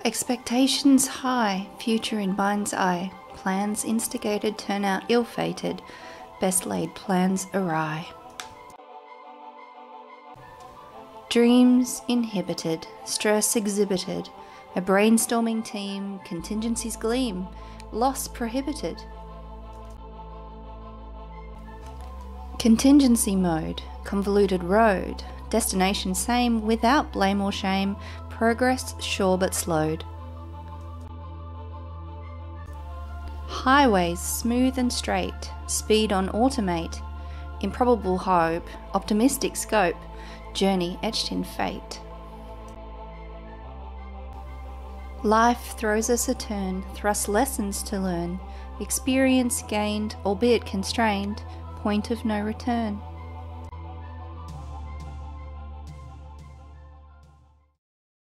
Expectations high, future in mind's eye, plans instigated turn out ill-fated, best laid plans awry. Dreams inhibited, stress exhibited, a brainstorming team, contingencies gleam, loss prohibited. Contingency mode, convoluted road, destination same without blame or shame, progress sure but slowed. Highways smooth and straight, speed on automate, improbable hope, optimistic scope, journey etched in fate. Life throws us a turn, thrusts lessons to learn, experience gained, albeit constrained, point of no return.